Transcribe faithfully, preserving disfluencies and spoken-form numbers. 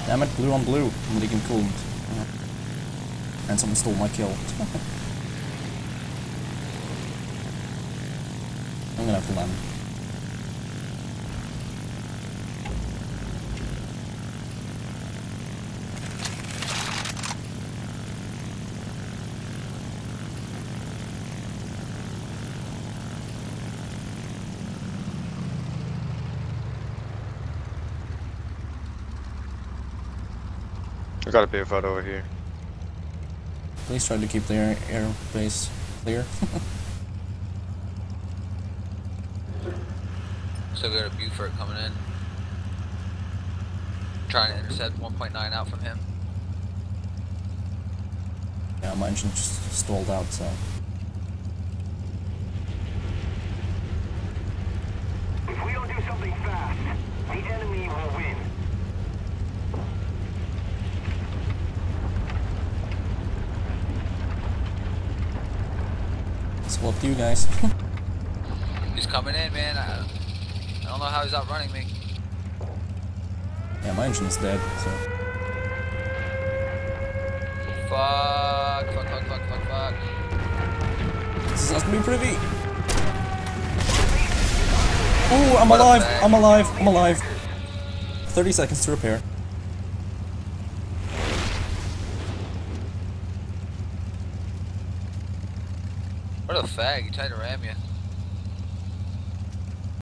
Damn it, blue on blue. I'm leaking coolant. And someone stole my kill. I'm gonna have to land. I got a Beaufort over here. Please try to keep the air airbase clear. So we got a Beaufort coming in. Trying to intercept one point nine out from him. Yeah, my engine just stalled out, so... If we don't do something fast, the enemy will win. Swap to you guys. He's coming in, man. I, I don't know how he's outrunning me. Yeah, my engine's dead, so... Fuck, fuck, fuck, fuck, fuck, fuck. This is gonna be pretty. Oh, I'm What a alive! bag. I'm alive! I'm alive! thirty seconds to repair. What a fag, he tried to ram you.